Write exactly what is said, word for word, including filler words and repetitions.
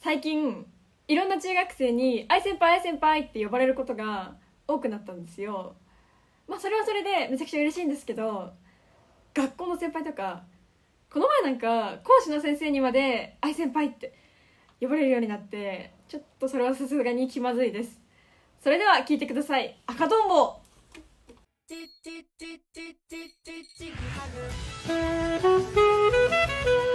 最近いろんな中学生に「愛先輩愛先輩」って呼ばれることが多くなったんですよ。まあそれはそれでめちゃくちゃ嬉しいんですけど、学校の先輩とかこの前なんか講師の先生にまで愛先輩って呼ばれるようになって、ちょっとそれはさすがに気まずいです。それでは聞いてください。赤とんぼ。チチチチチチチハグ